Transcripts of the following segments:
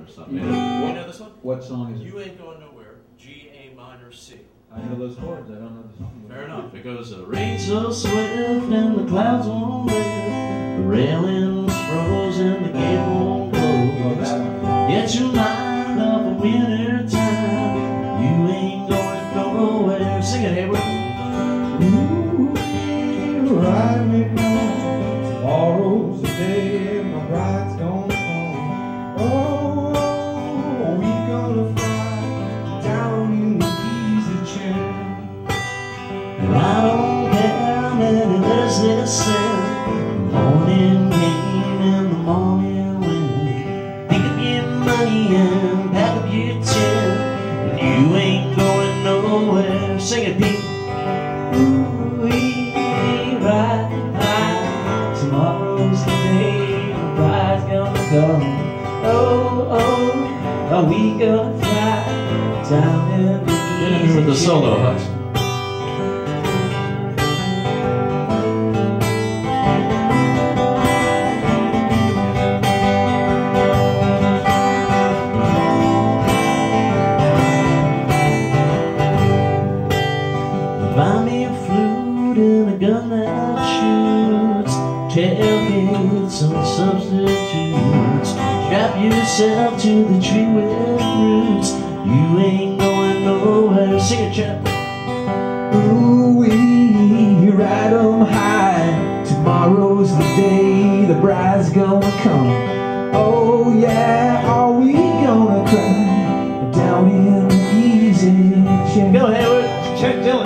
or something. You know this one? What song is it? You Ain't Going Nowhere, G, A minor, C. I know those chords, I don't know the song. Fair enough. It goes, rain so swift and the clouds won't lift, the railing's frozen, the gate won't close. Get your mind off of winter time, you ain't going nowhere. Sing it, Heyward. Ooh, ride me home. Tomorrow's the day my bride's gonna come. Oh, we gonna fly down in the easy chair. And I don't care how many letters they send. The morning came and the morning went. Pick up your money and pack up your tent, and you ain't going nowhere. Sing it, Pete. Ooh, we ride high. Tomorrow's the day the bride's gonna come. Oh, oh, are we gonna fly down in the easy with the solo, Huxley. Buy me a flute and a gun that shoots, tailgates and substitutes. Strap yourself to the tree with roots. You ain't going nowhere. Sing it, Chet. Ooh, we ride 'em high. Tomorrow's the day the bride's gonna come. Oh yeah, are we gonna cry down in the easy chair? Go, Heyward. Chet Dillon.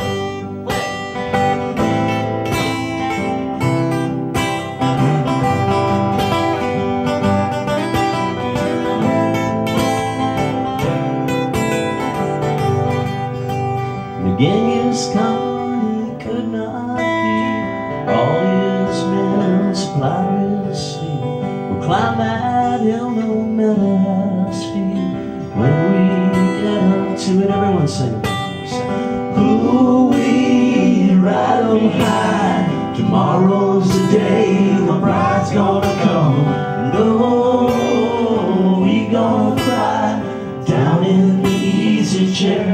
The Genghis Khan, he could not keep all his men supplied with steel. We'll climb that hill no matter how steep. When we get up to it, everyone sing it. Ooh, we ride 'em high. Tomorrow's the day my bride's gonna come. And oh, we gonna cry down in the easy chair.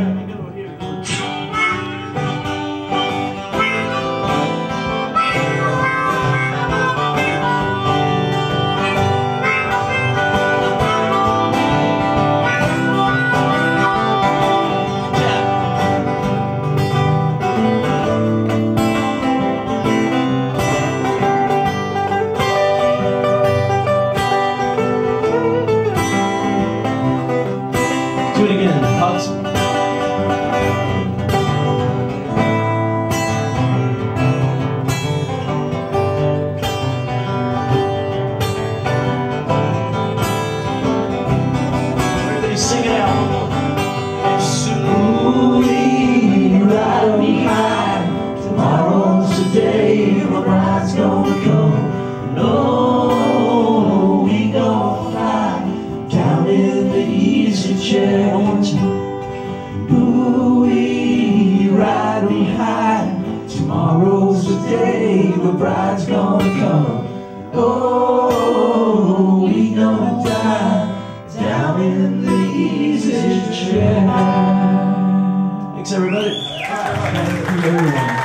Do it again, Huxley. Everybody sing it out. Ooh, we ride me high. Tomorrow's the day my bride's gonna come. No, we gonna fly down in the easy chair. Ooh, we ride me high. Tomorrow's the day the bride's gonna come. Oh, we gonna die down in the easy chair. Thanks, everybody. Thank you, everyone.